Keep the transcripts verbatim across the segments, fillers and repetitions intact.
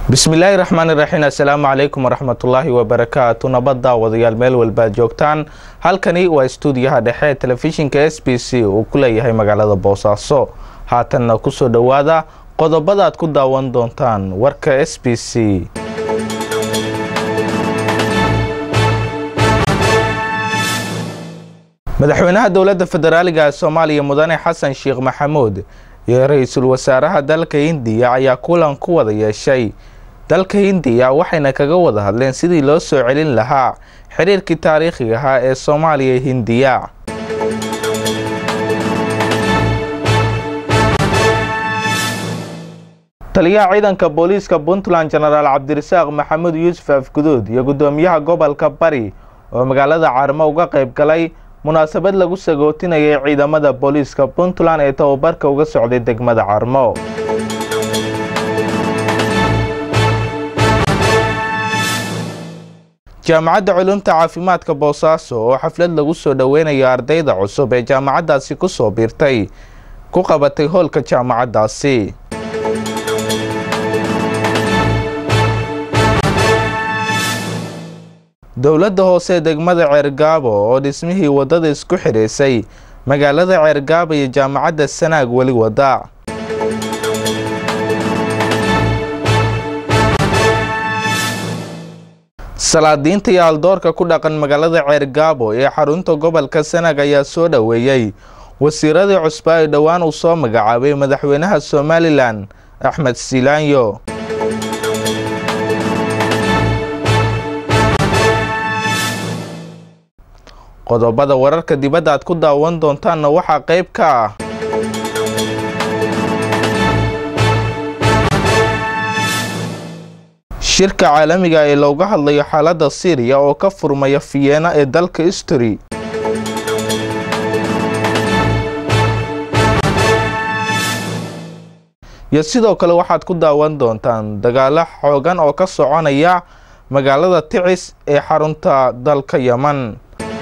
بسم الله الرحمن الرحيم. السلام عليكم ورحمة الله وبركاته. نبض وضيال ميل والباد جوجتان halkani waa stuudiyaha dhexe telefishinka S B C oo ku leeyahay magaalada Boosaaso. Haatanna ku soo dhawaada qodobada aad ku daawan doontaan warka S B C. madaxweynaha dawladda federaaliga ee Soomaaliya Mudane Xasan Sheekh Maxamuud iyo ra'iisul wasaaraha dalka Hindiya ayaa kulan ku wada yeeshay dalka Hindiya waxayna kaga wada hadleen sidii loo soo celin lahaa xiriirkii taariikhiga ah ee Soomaaliya iyo Hindiya. taliyaha ciidanka booliiska Puntland General Cabdirasaaq Maxamuud Yuusuf Afguduud iyo gudoomiyaha gobolka Bari oo magaalada Carmo uga qayb galay munaasabad lagu sagootinayay ciidamada booliiska Puntland ee tababarka uga socday degmada Carmo. jaamacadda culumta caafimaadka Boosaaso oo xaflad lagu soo dhaweynayo ardayda cusub ee jaamacaddaasi ku soo biirtay ku qabatay hoolka jaamacaddaasi. dawladda hoose degmada Ceergaabo oo dhismihii wadada isku xireysay magaalada Ceergaabo iyo jaamacadda Sanaag wali wada. salaadiinta iyo haldoorka ku dhaqan magaalada Ceergaabo ee xarunta gobolka Sanaag ayaa soo dhaweeyay wasiiradii cusub ee dhawaan uu soo magacaabay madaxweynaha Somaliland Axmed Silaanyo. qodobada wararka dibadda aad ku daawan doontaanna waxaa qayb ka ah shirka caalamiga ee looga hadlayo xaaladda Syria oo ka furmaya Vienna ee dalka Austria. iyo sidoo kale waxaad ku daawan doontaan dagaalo xoogan oo ka soconaya magaalada Ticis ee xarunta dalka Yemen.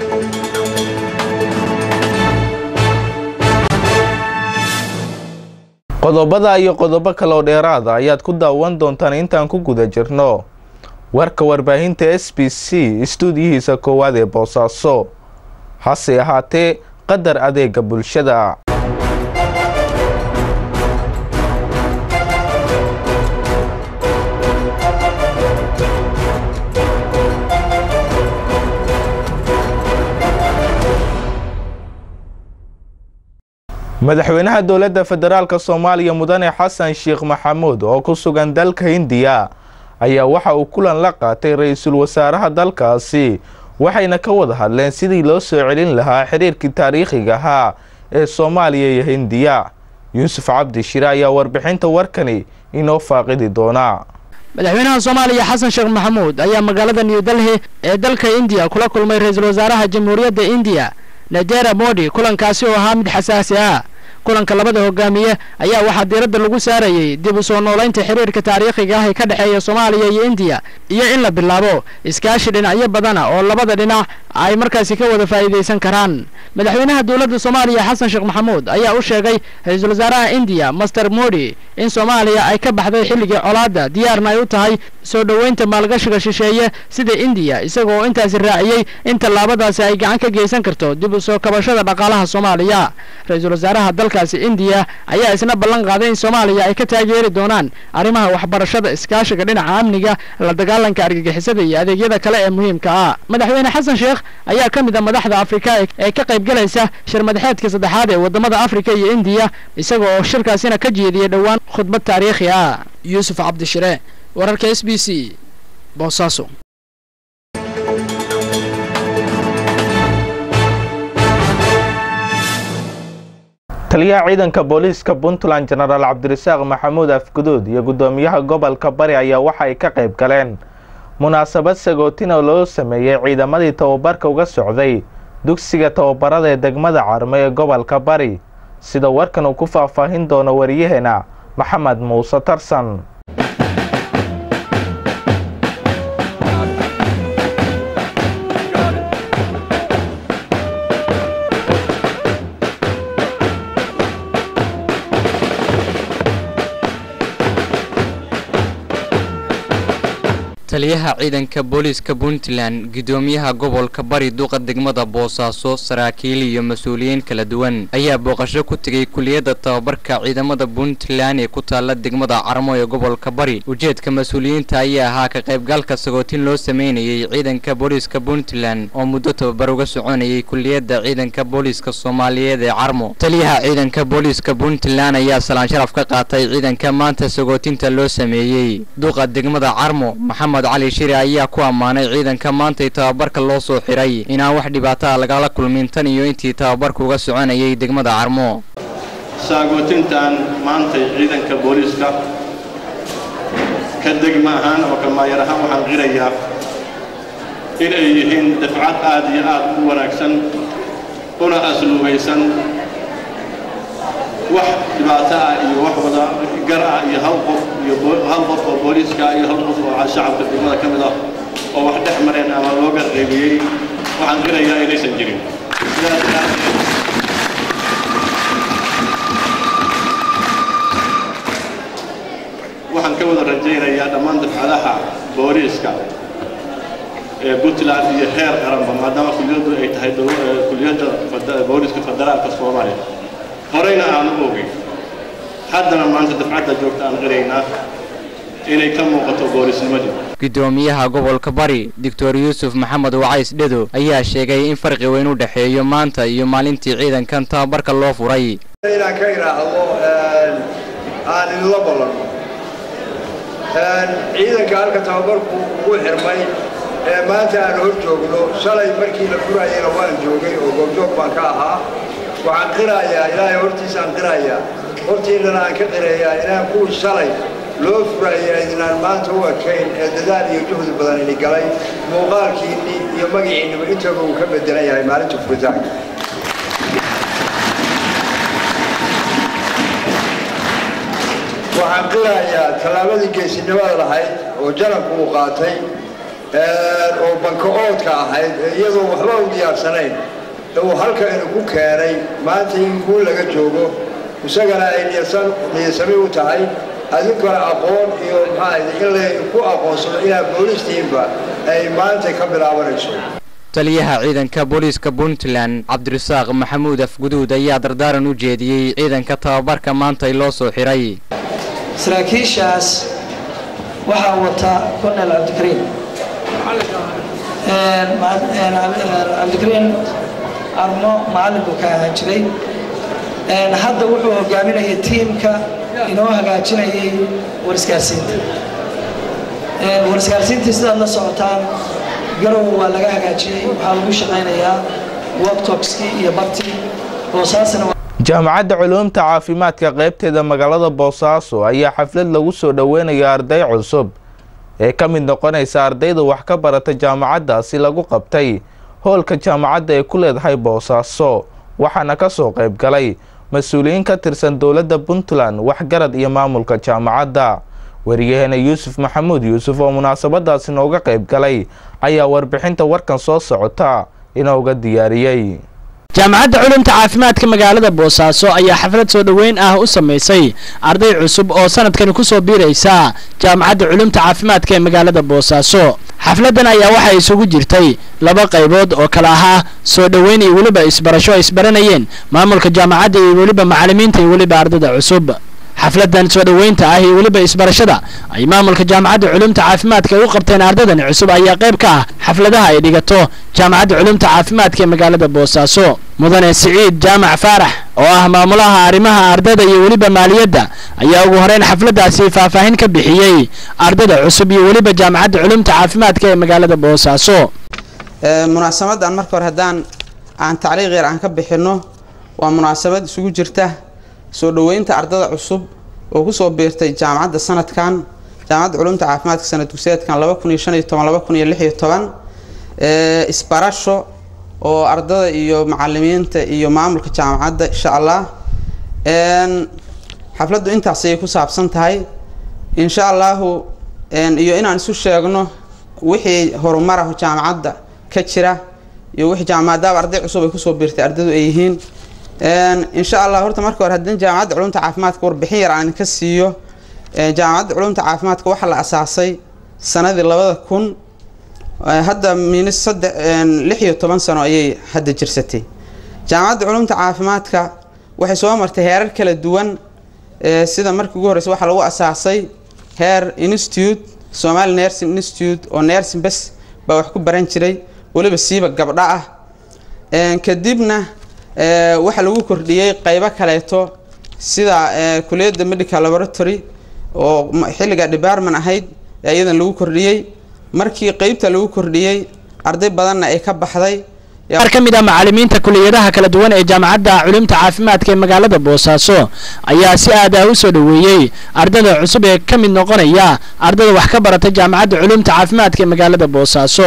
qodobada iyo qodobo kale oo dheeraad ah ayaad ku daawan doontaan intaan ku guda jirno warka warbaahinta S B C stuudiyihiisa koowaad ee Boosaaso. hase ahaatee qadar adeega bulshada. madaxweynaha dawladda federaalka Soomaaliya Mudane Xasan Sheekh Maxamuud oo ku sugan dalka Hindiya ayaa waxa uu kulan la qaatay ra'iisul wasaaraha dalkaasi waxayna ka wada hadleen sidii loo soo celin lahaa xiriirkii taariikhiga ah ee Soomaaliya iyo Hindiya. Yuusuf Cabdi Shire ayaa warbixinta warkani inoo faaqidi doona. madaxweynaha Soomaaliya Xasan Sheekh Maxamuud ayaa magaalada New Delhi ee dalka Hindiya kula kulmay ra'iisul wasaaraha Jamhuuriyadda Hindiya Narendra Modi. kulankaasi oo ahaa mid xasaasi ah. kulanka labada hogaamiye ayaa waxaa diiradda lagu saarayay dib u soo noolaynta xiriirka taariikhiga ah ee ka dhaxeeya Soomaaliya iyo Hindiya iyo in la bilaabo iskaashi dhinacyo badan oo labada dhinac ay markaasi ka wada faa'iideysan karaan. madaxweynaha dawladda Soomaaliya Xasan Sheekh Maxamuud ayaa u sheegay ra'iisul wasaaraha Hindiya Mister Modi in Soomaaliya ay ka baxday xilligii colaadda diyaarna ay u tahay soo dhaweynta maalgashiga shisheeye sida Hindiya, isagoo intaas raaciyay in tallaabadaasi ay gacan ka geysan karto dib u soo kabashada dhaqaalaha Soomaaliya. ra'iisul wasaaraha dalkaasi Hindiya ayaa isna ballan qaaday in Soomaaliya ay ka taageeri doonaan arrimaha waxbarashada, iskaashiga dhinaca amniga, la dagaalanka argagixisada iyo adeegyada kale ee muhiimka ah. madaxweyne Xasan Sheekh ayaa ka mid ah madaxda Afrika ee ka qayb galaysa shir madaxeedka saddexaad ee wadamada Afrika iyo Hindiya, isagoo shirkaasina ka jeediyay dhawaan khudbad taariikhi ah. Yuusuf Cabdi Shire, wararka S B C, Boosaaso. taliyaha ciidanka booliiska Puntland General Cabdirasaaq Maxamuud Afguduud iyo gudoomiyaha gobolka Bari ayaa waxa ay ka qayb galeen munaasabad sagootin oo loo sameeyay ciidamadii tababarka uga socday dugsiga tababarada ee degmada Carmo ee gobolka Bari. sida warkan uu ku faahfaahin doono wariyaheena Maxamed Muuse Tarsan. taliyaha ciidanka booliiska Puntland gudoomiyaha gobolka Bari duqa degmada Boosaaso saraakiil iyo mas'uuliyiin kala duwan ayaa booqasho ku tagay kuliyada tababarka ciidamada Puntland ee ku taala degmada Carmo ee gobolka Bari ujeedka mas'uuliyiinta ayaa ahaa ka qaybgalka sagootin loo sameeyay ciidanka booliiska Puntland oo muddo tababar uga soconayay kuliyada ciidanka booliiska Soomaaliyeed ee Carmo taliyaha ciidanka booliiska Puntland ayaa salaan sharaf ka qaatay ciidanka maanta sagootinta loo sameeyay duqa degmada Carmo محمد علي شيري ayaa ku amaanay ciidanka maanta tababarka loo soo xiray inaan wax dhibaato ah laga kulmin tan iyo intii tababarku uga soconayay degmada Carmo sagootintan maanta ciidanka booliiska ka degma ahaan oo kama yarahan waxaan qirayaa in ay yihiin dafcad aad iyo aad u wanaagsan una asluubaysan wax dhibaato ah iyo wax wada gar ah iyo hal qof iyo hal qof oo booliiska iyo hal qof oo shacabka degmada ka mid ah oo wax dhex mareen ama loo garqeybiyay waxaan qirayaa inaysan jirin waxaan ka wada rajaynayaa dhammaan dafcadaha booliiska ee Puntland iyo heer qaranba maadaama kuliyadu ay tahay kuliyada booliiska federaalka Soomaaliya horeyna aan oogay haddana maanta dafcadda joogta aan qiraynaa inay ka muuqato boolisnimadii gudoomiyaha gobolka Bari Doctor Yusuf Maxamed Wacays Dhedo ayaa sheegay in farqi weyn u dhaxeeyo maanta iyo maalintii ciidankan tababarka loo furay inaan ka iraahdo aan la ballan ciidanka halka tababarku ugu xirmay ee maanta aan hor joogno shalay markii la furayay waan joogay oo goobjoog baan ka ahaa waxaan qirayaa ilaahay hortiisa aan qirayaa hortiina aan ka qirayaa inaan ku shalay loo furayay inaan maanta u arkayn ee dadaal iyo juhdi badan in galay muuqaalkiini iyo magaciinaba inta uu ka bedelan yahay maalinta furitaanka waxaan qirayaa talaabadii geesinimada lahayd oo janabku uu qaatay oo banka-oodka ahayd iyadoo waxba u diyaarsanayn oo halka inuu ku keenay maanta in guul laga joogo isagana ay niyasami u tahay adinkana aqoon iyo maxaa in la ku aqoonsado inaa booliistiinba ay maanta ka bilaabanayso taliyaha ciidanka booliiska Puntland Cabdirasaaq Maxamuud Afguduud ayaa dardaaran u jeediyay ciidanka tababarka maanta loo soo xiray saraakiishaas waxa wata Colonel Abdikariin ee Abdikariin armo macalinku ka jiray een hadda wuxuu hogaaminayay tiimka inoo hagaajinayay warskaasiinta een warskaasiinta sida la socotaan garow waa laga hagaajiyay waxa lagu shaqeynayaa workshops iyo barti Boosaaso jaamacadda culuumta caafimaadka qaybteeda magaalada Boosaaso ayaa xaflad lagu soo dhaweynaya arday cusub ee ka mid noqonaysa ardayda wax ka barata jaamacaddaasi lagu qabtay hoolka jaamacadda ee ku leedahay Boosaaso waxaana ka soo qayb galay mas'uuliyiin ka tirsan dawladda Puntland waxgarad iyo maamulka jaamacadda wariyahana Yusuf Maxamuud Yusuf oo munaasabadaasi nooga qayb galay ayaa warbixinta warkan soo socota inooga diyaariyay jaamacadda culuumta caafimaadka magaalada Boosaaso ayaa xaflad soo dhaweyn ah u sameysay arday cusub oo sanadkan ku soo biiraysa jaamacadda culuumta caafimaadka ee magaalada Boosaaso xafladan ayaa waxa isugu jirtay laba qaybood oo kala ah soo dhaweyn iyo waliba isbarasho isbaranayeen maamulka jaamacadda iyo waliba macallimiinta iyo waliba ardayda cusub xafladan soo dhaweynta ah iyo waliba isbarashada ay maamulka jaamacadda culuumta caafimaadka u qabteen ardaydan cusub ayaa qayb ka ah xafladaha ay dhigato jaamacadda culuumta caafimaadka ee magaalada Boosaaso mudane Saciid Jaamac Faarax oo ah maamulaha arimaha ardayda iyo waliba maaliyadda ayaa ugu horeyn xafladaasi faahfaahin ka bixiyay ardayda cusub iyo waliba jaamacadda culuumta caafimaadka ee magaalada Boosaaso ee munaasabadan marka hore hadaan aan tacliiq yar aan ka bixino waa munaasabad isugu jirta soo dhaweynta ardayda cusub oo ku soo biirtay jaamacadda sanadkan jaamacadda culuumta caafimaadka sanad dugsiyeedkan laba kun iyo shan iyo toban laba kun iyo lix iyo toban ee isbarasho oo ardayda iyo macallimiinta iyo maamulka jaamacadda insha Allah een xafladu intaas ay ku saabsan tahay insha Allah een iyo inaan isu sheegno wixii horumar ah jaamacadda ka jira iyo wixii jaamacadda arday cusub ay ku soo biirtay ardaydu ay yihiin een insha Allah horta marka hore hadin jaamacadda culuumta caafimaadka warbixin yar aan ka siiyo ee jaamacadda culuumta caafimaadka waxa la asaasay sanadii labada kun hadda minis saddex lix iyo toban sano ayay hadda jirsatay jaamacadda culumta caafimaadka waxay soo martay heerar kala duwan sida markii ugu horreysay waxa lagu asaasay heer institute Somali Nursing Institute oo nursing bas baa wax ku baran jiray waliba siiba gabdha ah kadibna waxa lagu kordhiyay qaybo kaleeto sida kulliyadda medical laboratory oo xilliga department ahayd ayadan lagu kordhiyay markii qaybta lagu kordhiyay arday badan ay ka baxday qaar ka mid ah macallimiinta kulliyadaha kala duwan ee jaamacadda culumta caafimaadka ee magaalada Boosaaso ayaa si aad ah u soo dhaweeyay ardayda cusub ee ka mid noqonaya ardayda wax ka barata jaamacadda culumta caafimaadka ee magaalada Boosaaso.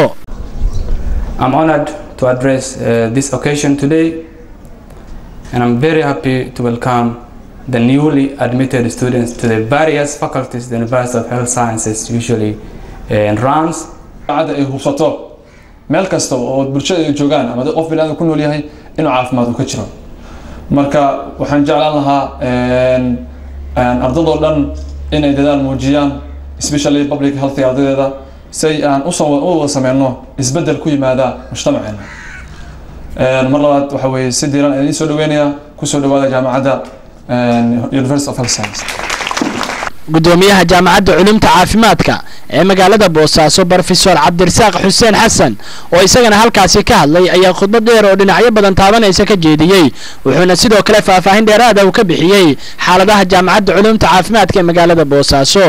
I'm honored to address uh, this occasion today and I'm very happy to welcome the newly admitted students to the various faculties the University of Health Sciences usually uh, runs. ay hubsato meel kasta oo bulshada ay joogaan ama qof bilaadan ku nool yahay inuu caafimaad u ka jiro marka waxaan jeclaan lahaa een aan ardaydo dhan inay dadaal muujiyaan especially public health ardayda say aan u soo wada sameeyno isbedel ku yimaada mujtamaceena een mar labaad waxa weeye si diiran ay soo dhaweynaya ku soo dhawaada jaamacadda University of Health Sciences. gudoomiyaha jaamacadda culumta caafimaadka ee magaalada Boosaaso Professor Cabdirasaaq Xuseen Xasan oo isagana halkaasi ka hadlay ayaa khudbad dheer oo dhinacyo badan taabanaysa ka jeediyay wuxuuna sidoo kale faahfaahin dheeraad ah ka bixiyay xaaladaha jaamacadda culumta caafimaadka ee magaalada Boosaaso.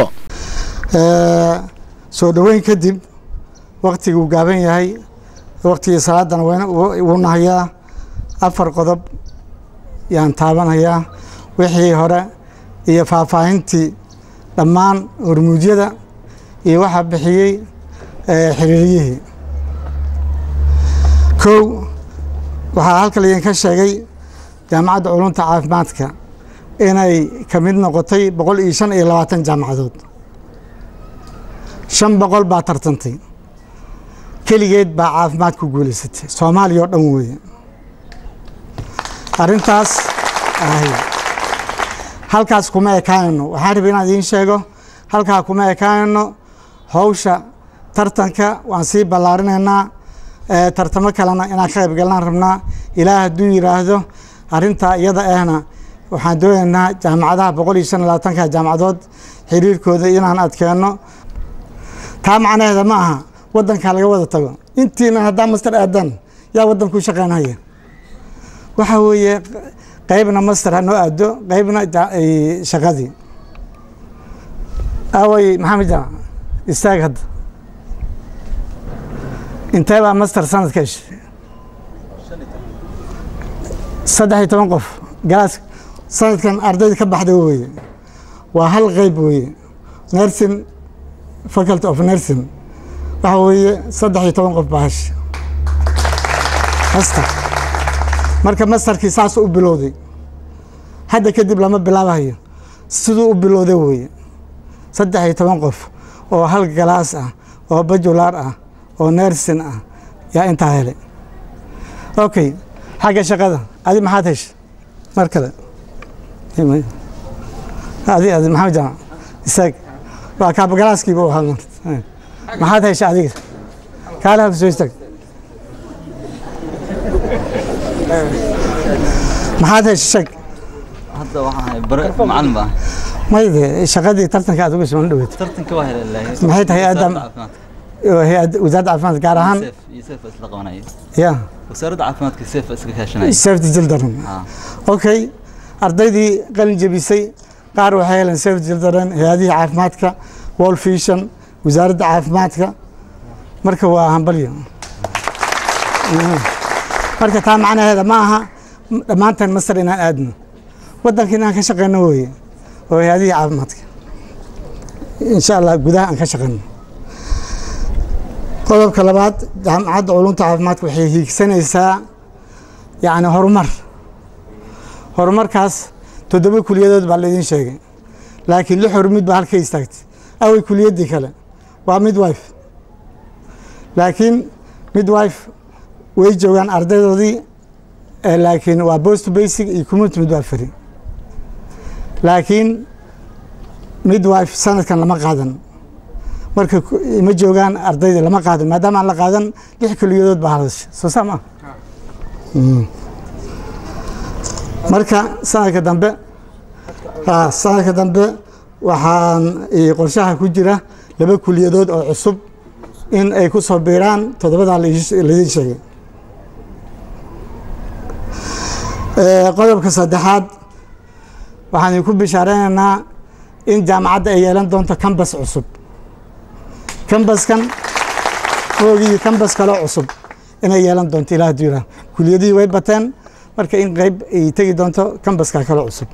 ee soo dhaweyn kadib waqtigu gaaban yahay waqtiga salaadan uu nahayaa afar qodob yaan taabanayaa wixii hore iyo faahfaahintii dhammaan hormuudyada iyo waxa bixiyay xiriiriyihii kow waxaa halkan idin ka sheegay jaamacadda culumta caafimaadka inay ka mid noqotay boqol iyo shan iyo labaatan jaamacadood shan boqol baa tartantay keligeed baa caafimaad ku guulaysatay Soomaaliya oo dhan weeye arrintaas ahay halkaas kuma ekaano waxaan rabaa inaan idin sheego halkaa kuma ekaano hawsha tartanka waan sii ballaarinaynaa ee tartamo kalena inaan ka qayb galaan rabnaa ilaa hadduu yiraahdo arrinta iyada ahna waxaan doonaynaa jaamacadaha boqol iyo shan iyo labaatan ka jaamacadood xiriirkooda inaan adkeeno taa macnaheedu ma aha wadanka laga wada tago intiina hadaa master aadan yaa wadanku shaqeynaya waxa weeye qaybna master noo aado qaybna shaqadii away maxamed jaa istaag hadda intee baa master sanadka heshay saddex iyo toban qof galaas sanadkan ardayda ka baxday weeye waa hal qayb weeye nursing faculty of nursing waxa weeye saddex iyo toban qof baa heshay master marka masterkii saas u bilowday hadda kadib lama bilaabayo sidoo u bilowday weeye saddex iyo toban qof oo hal galaas ah oo bajular ah oo nursing ah yaa inta helay okay xagga shaqada adi maxaad heshay mar kale adi adi maxamed jaa isaag waa ka galaaskii buu ahaa maxaad heshay adiga kaala soo istaag maxaad heshay shaq hadda waxaan bare macallin baa mayde shaqadii tartanka aad uga soo dhaweyd tartanka waa helay maxay tahay aadam hay'ad wasaaradda caafimaadka gaar ahaan Yusuf isla qabanay ya wasaaradda caafimaadka Yusuf iska kaashanay safety children okay ardaydii qalin jabisay qaar waxay heleen safety children hay'adaha caafimaadka World Vision wasaaradda caafimaadka marka waa hambalyo marka taa macnaheedu ma aha dhamaantan master inaan aadno wadanka inaan ka shaqeyno weeye oo hay'adaha caafimaadka insha Allah gudaha aan ka shaqeyno qodobka labaad jaamacadda culumta caafimaadka waxay hiigsanaysaa yaani horumar horumarkaas toddoba kuliyadood baa la idin sheegay laakiin lix horumid baa halka istaagtay away kuliyadii kale waa midwife laakiin midwife way joogaan ardaydoodii laakiin waa post basic iyo community midwifery laakiin midwife sanadkan lama qaadan marka ma joogaan ardayda lama qaadan maadaama aan la qaadan lix kuliyadood baa hadashay soo sama marka sanadka dambe ah sanadka dambe waxaan qorshaha ku jira laba kuliyadood oo cusub in ay ku soo biiraan toddobada la idin sheegay qodobka saddexaad waxaan idinku bishaareynaa in jaamacadda ay yeelan doonto kambas cusub kambaskan foogii kambas kale cusub inay yeelan doonto ilaa diira kuliyadii way bateen marka in qayb ay tagi doonto kambaska kale cusub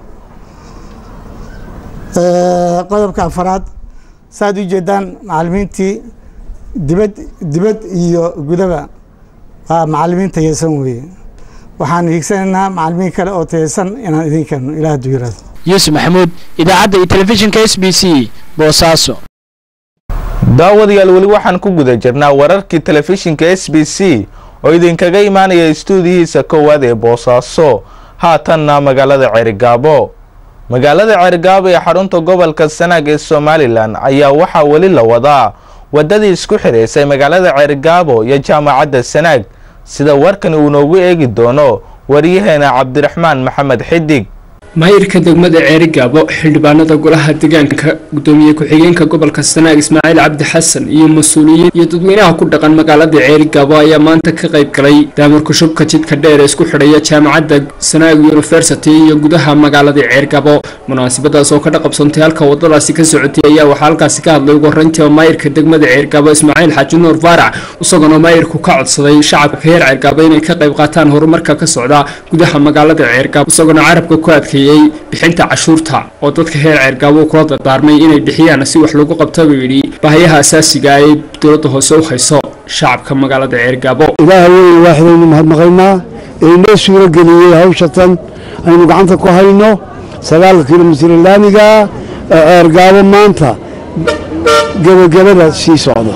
qodobka afraad saad u jeedaan macallimiintii dibad dibad iyo gudaba waa macallimiin tayeysan weeye waxaan hiigsanaynaa macallimiin kale oo tayeysan inaan idin keeno ilaa diira yuusuf maxamuud idaacadda iyo telefishinka S B C boosaaso daawadayaal weli waxaan ku guda jirnaa wararkii telefishinka S B C oo idinkaga imaanaya stuudiyihiisa koowaad ee boosaaso haatanna magaalada Ceerigaabo magaalada Ceerigaabo ee xarunta gobolka Sanaag ee Somaliland ayaa waxaa weli la wadaa wadadii isku xireysay magaalada Ceerigaabo iyo jaamacadda Sanaag sida warkan uu noogu eegi doono wariyaheena Cabdiraxmaan Maxamed Xidig maayirka degmada Ceerigaabo xildhibaanada golaha deegaanka gudoomiye ku-xigeenka gobolka Sanaag Ismaaciil Cabdi Xasan iyo mas'uuliyiin iyo dadweynaha ku dhaqan magaalada Ceerigaabo ayaa maanta ka qayb galay daamarka shubka jidka dheer ee isku xidhaya jaamacadda Sanaag University iyo gudaha magaalada Ceerigaabo munaasabadaas oo ka dhaqabsantay halka wadadaasi ka socotay ayaa waxa halkaas ka hadlay ugu horeyntii maayirka degmada Ceerigaabo Ismaaciil Xaaji Nuur Faarac isagoo maayirku ka codsaday shacabka reer Ceerigaabo inay ka qayb qaataan horumarka ka socda gudaha magaalada Ceerigaabo isagoo carabka ku adkay bixinta cashuurta oo dadka heer Ceerigaabo kula dardaarmay inay bixiyaan si wax lagu qabto weeyri baahiyaha asaasiga ah ee dawladda hoose u hayso shacabka magaalada Ceerigaabo ilaahay waaxidaynu mahadnaqaynaa inoo suura galiyay hawshatan aynu gacanta ku hayno sagaal kiiloomitir laamiga Ceerigaabo maanta gabagabada sii socdo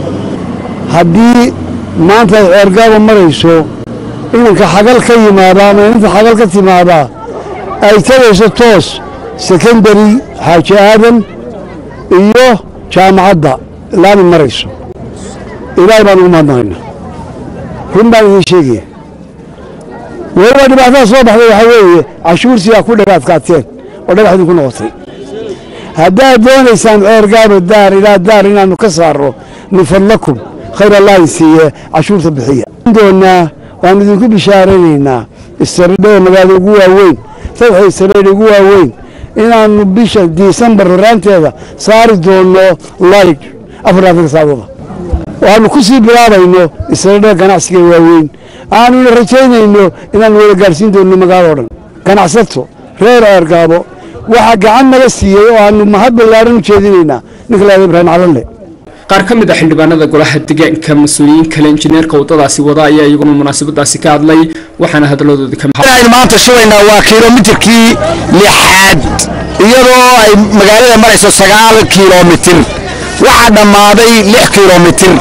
haddii maanta Ceerigaabo marayso inanka xagal ka yimaada ama inta xagal ka timaada ay tagayso toos secondary xaaji aadan iyo jaamacadda laami marayso ilaahay baan ugu mahadnaqaynaa run baan idin sheegaya weliba dhibaatada soo baxday waxaa weeye cashuursiyaa ku dhagaadkaateen oo dhagax idinku noqotay haddaad doonaysaan Ceerigaabo daar ilaa daar inaannu ka saarro min fadlakum khayr allah siiye cashuurta bixiya doonaa waan idinku bishaaraynaynaa istaridhada magaalada ugu waaweyn waxay sareeyay ugu waaweyn inaanu bisha December raanteeda saari doono light afraadka saadada waanu ku sii bilaabayno isla ganacsiga waaweyn aanu rajaynayno inaanu wada gaarsiin doono magaalada dhan ganacsato reer Ceerigaabo waxa gacan naga siiyay oo aanu mahad ballaaran u jeedinaynaa ninkala Ibrahim Calalle qaar ka mid ah xildhibaanada golaha deegaanka mas'uuliyiin kale injineerka wadadaasi wada ayaa iyaguna munaasabadaasi ka hadlay waxaana hadalladooda ka maxay maanta shubaynaa waa kiiloomitirkii lixaad iyadoo ay magaalada marayso sagaal kiiloomitir waxa dhamaaday lix kiiloomitir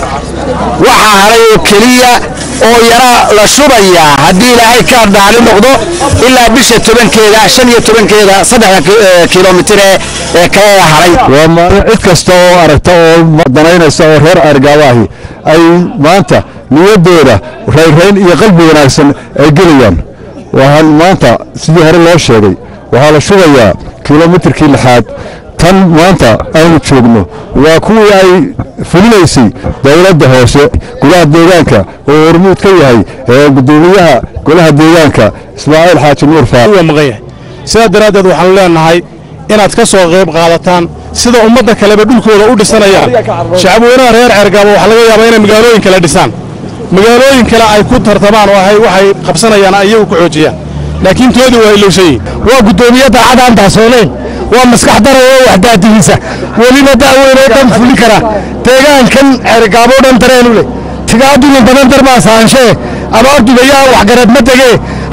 waxa haray oo kaliya oo yara la shubaya haddii ilaahay ka dhaali noqdo ilaa bisha tobankeeda shan iyo tobankeeda saddex kiiloomitir ee ka haray waa maalin cid kasta oo aragta oo danaynaysa oo reer Ceerigaabo ahi ay maanta niyadooda reerayn iyo qalbi wanaagsan ay gelayaan waxaan maanta sidii hore loo sheegay waxaa la shubayaa kiiloomitirkii lixaad tan maanta aynu joogno waa kuwii ay fulinaysay dawladda hoose golaha deegaanka oo hormuud ka yahay ee gudoomiyaha golaha deegaanka Ismaaciil Xaaji Nuur Faarac sida daraadeed waxaan leenahay inaad ka soo qayb qaadataan sida ummadda kaleba dhulkooda u dhisanayaan shacabweynaha reer Ceerigaabo waxa laga yaabaa inay magaalooyin kale dhisaan magaalooyin kale ay ku tartamaan oo waxay qabsanayaan ayagu ku xoojiyaan laakiin toodi waa ilowshay waa gudoomiyada cadaan taasooleen waa maskax daro oo waxdaadiisa waliba daaweyn oo dhan fuli kara deegaankan Ceerigaabo dhan dareen u leh tigaadina badan darbaasaanshe ama ardayga wax garad ma tage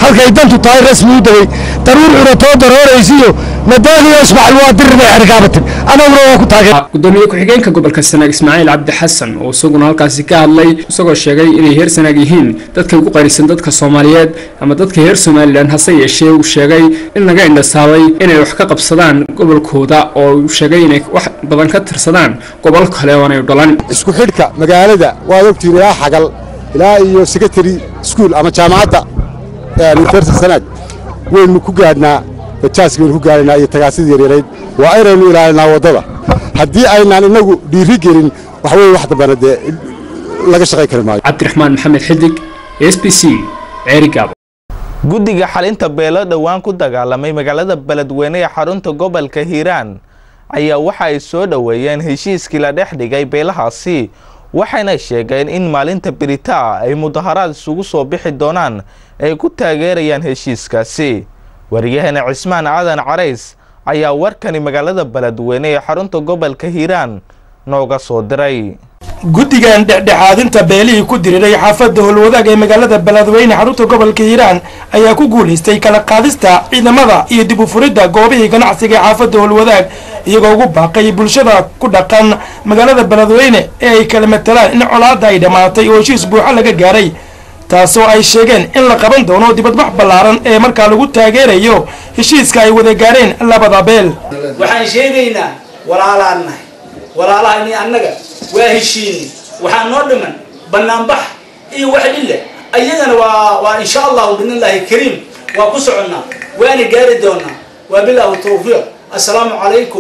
halkay dantu tahay rasmi u degay daruur curatoo darooraysiyo madaaliyo ismaciil waa dirir bay cergaabatin anaguna waa ku taageen gudoomiye ku-xigeenka gobolka sanaag ismaaciil cabdi xasan oo isaguna halkaasi ka hadlay isagoo sheegay inay heer sanaag yihiin dadka ugu qayrisan dadka soomaaliyeed ama dadka heer somalilan hase yeeshee uu sheegay in laga indhasaabay inay wax ka qabsadaan gobolkooda oo uu sheegay inay wax badan ka tirsadaan gobol kale oonay dhalan isku xidhka magaalada waad ogtiin ilaa xagal ilaa iyo secretary school ama jaamacadda university sanaag waynu ku gaadhnaa bajaaska waynu ku gaadhaynaa iyo tagaasidii yaryarayd waa inaynu ilaalinaa waddada haddii aynaan inagu dhiiri gelin wax weeye wax dambana dee laga shaqayn kari maayo cabdiraxmaan maxamed xidig s b c ceerigaabo guddiga xalinta beelo dhowaan ku dagaalamay magaalada beledweyne ee xarunta gobolka hiiraan ayaa waxa ay soo dhoweeyeen heshiiskii la dhex dhigay beelahaasi waxayna sheegeen in maalinta beritaa ay mudaharaad isugu soo bixi doonaan ay ku taageerayaan heshiiskaasi wariyahana cismaan aadan carays ayaa warkani magaalada beledweyne ee xarunta gobolka hiiraan nooga soo diray guddigan dhexdhexaadinta beelihii ku diriray xaafadda howlwadaag ee magaalada beledweyne xarunta gobolka hiiraan ayaa ku guulaystay kala qaadista ciidamada iyo dib u furidda goobihii ganacsiga ee xaafadda howlwadaag iyagoo ugu baaqay bulshada ku dhaqan magaalada beledweyne ee ay kala matalaan in colaadda ay dhammaatay oo heshiis buuxa laga gaaray taasoo ay sheegeen in la qaban doono dibadbax ballaaran ee markaa lagu taageerayo heshiiska ay wada gaareen labada beel waxaan sheegaynaa walaalaan nahay walaalahani annaga waa heshiini waxaa noo dhiman banaanbax iyo wax dhille ayagana waa waa insha allahu biidnillaahi kariim waa ku soconnaa waana gaari doonaa waa bilaahu tawfiiq assalaamu calaykum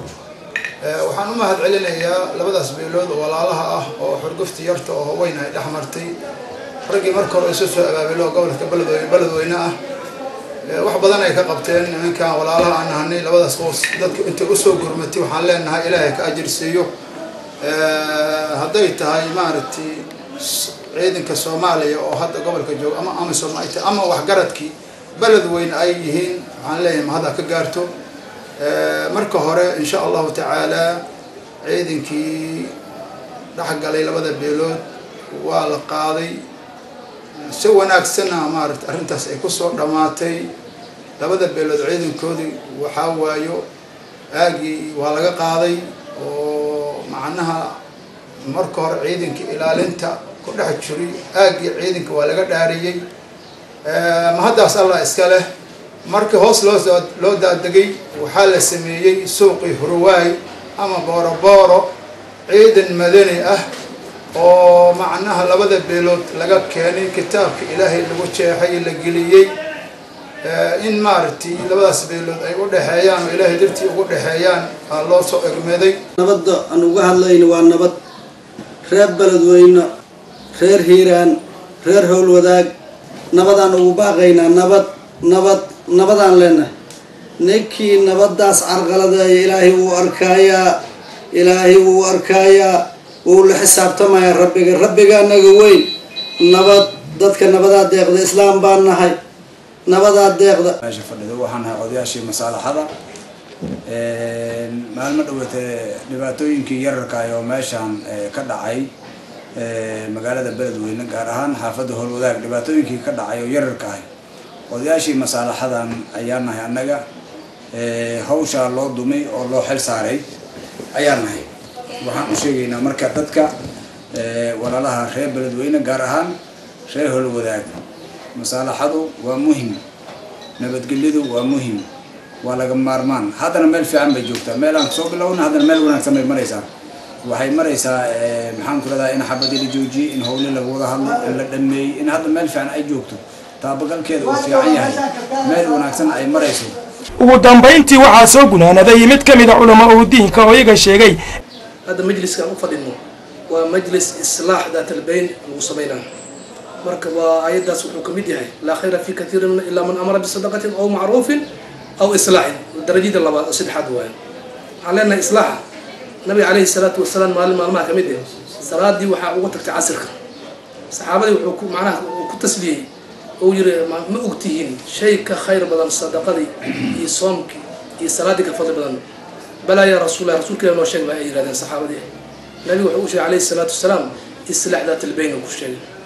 waxaan u mahad celinayaa labadaas beelood oo walaalaha ah oo xurgufti yarta oo weyn ay dhex martay raggii marka hore isu soo abaabilo gobolka beledweyne beledweyne ah wax badan ay ka qabteen nimankan walaalaha aan nahanay labadaas qoys dadka inta u soo gurmatay waxaan leenahay ilaahay ka ajir siiyo hadday tahay maaragtay ciidanka Soomaaliya oo hadda gobolka jooga ama ama Soomaaliya ama waxgaradkii beledweyne ay yihiin waxaan leeyahay mahad ka gaarto marka hore insha Allah taala ciidankii dhaxgalay labada beelood waa la qaaday si wanaagsan maaragtay arrintaas ay ku soo dhamaatay labada beelood ciidankoodii waxa waayo aagi waa laga qaaday oo macnaha marka hore ciidankii ilaalinta ku dhex jiray aagi ciidanka waa laga dhaariyay ma haddaas Allah iska leh markii hoos loo loo daadagay waxaa la sameeyay suuqii Hurwaay ama booro booro ciidan madani ah oo macnaha labada beelood laga keenay kitaabka Ilaahay lagu jeexay la geliyay in maartii labadaas beelood ay u dhaxeeyaan oo Ilaahay dirtii ugu dhaxeeyaan loo soo egmeeday nabadda aan uga hadlayno waa nabad reer beledweyne reer hiiraan reer howlwadaag nabadaan ugu baaqaynaa nabad nabad nabadaan leenahay ninkii nabadaas carqaladeeya Ilaahay wuu arkayaa Ilaahay wuu arkayaa wuu la xisaabtamayaa rabbiga rabbiga anaga weyn nabad dadka nabadaa deeqda islaam baan nahay nabadaa deeqda meesha fadhido waxaan nahay odayaashii masaalaxada maalmo dhaweetee dhibaatooyinkii yararka ah oo meeshaan ka dhacay magaalada beledweyne gaar ahaan xaafadda howlwadaag dhibaatooyinkii ka dhacay oo yararka ah odayaashii masaalaxadan ayaa nahay annaga hawshaa loo dumay oo loo xil saaray ayaa nahay waxaan u sheegaynaa marka dadka walaalaha reer beledweyne gaar ahaan reer howlwadaag masaalaxadu waa muhim nabadgelyadu waa muhim waa laga maarmaan haddana meel fiican bay joogtaa meel aan soo bilowna haddana meel wanaagsan bay maraysaa waxay maraysaa maxaan ku leedahay in xabadii la joojiyey in howle laga wada hadlo in la dhameeyey in hadda meel fiican ay joogto taabagalkeeda uu fiican yahay meel wanaagsan ay marayso ugu dambayntii waxaa soo gunaanaday mid ka mid a culamo oo diinka oo iyaga sheegay هذا مجلس كان أفضل ومجلس إصلاح ذات البين المصابين مركب وآيات داس وكميديا لا خير في كثير من إلا من أمر بصدقة أو معروف أو إصلاح درجة الله أصل حدوان علينا إصلاح النبي عليه الصلاة والسلام مال مال ما كميديا صلاة دي وح وقتك عصرك صحابة وحكم معناه وكتسليه وير ما أقتهين شيء كخير بدل الصدقة دي يصومك يصلاة كفضل بدل بلا يا رسول الله رسول كلام وشيء ما يراد الصحابة دي النبي وحوش عليه الصلاة والسلام إصلاح ذات البين وكل شيء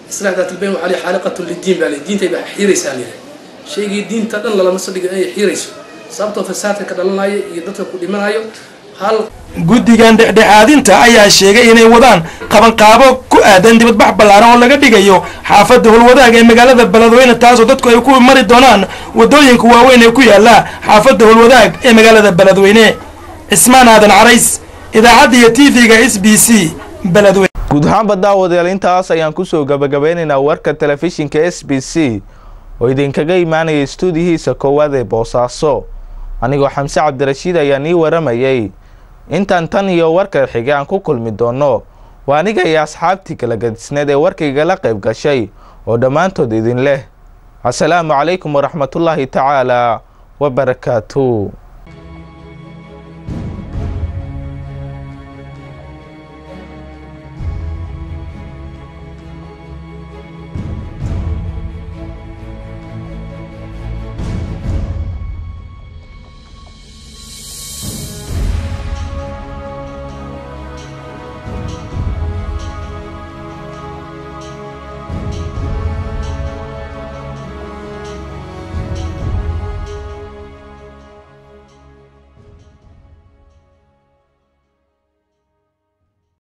islaax daat albayn waxaa lii xaaliqatu lidiin baa lii diintay baa xiiraysaa lii shaygii diinta dhan lalama sadhiga inay xiirayso sababtoo fasaadka ka dhalanaya iyo dadka ku dhimanayo hal guddigan dhexdhexaadinta ayaa sheegay inay wadaan qabanqaabo ku aadan dibadbax ballaaran oo laga dhigayo xaafadda howlwadaag ee magaalada beledweyne taasoo dadku ay ku mari doonaan wadooyinka waaweyn ee ku yaala xaafadda howlwadaag ee magaalada beledweyne. cismaan aadan carays idaacadda iyo t v-ga s b c beledweyne. guud ahaanba daawadayaal intaas ayaan kusoo gabagabeynaynaa warka telefishinka s b c oo idinkaga imaanaya stuudiyihiisa koowaad ee boosaaso anigoo xamse cabdirashiid ayaa nii waramayay intaan tan iyo warka xige aan ku kulmi doono waa aniga iyo asxaabtii kala gadisneed ee warkaygala qayb gashay oo dhammaantood idin leh assalaamu calaykum waraxmatullaahi tacaala wabarakaatu.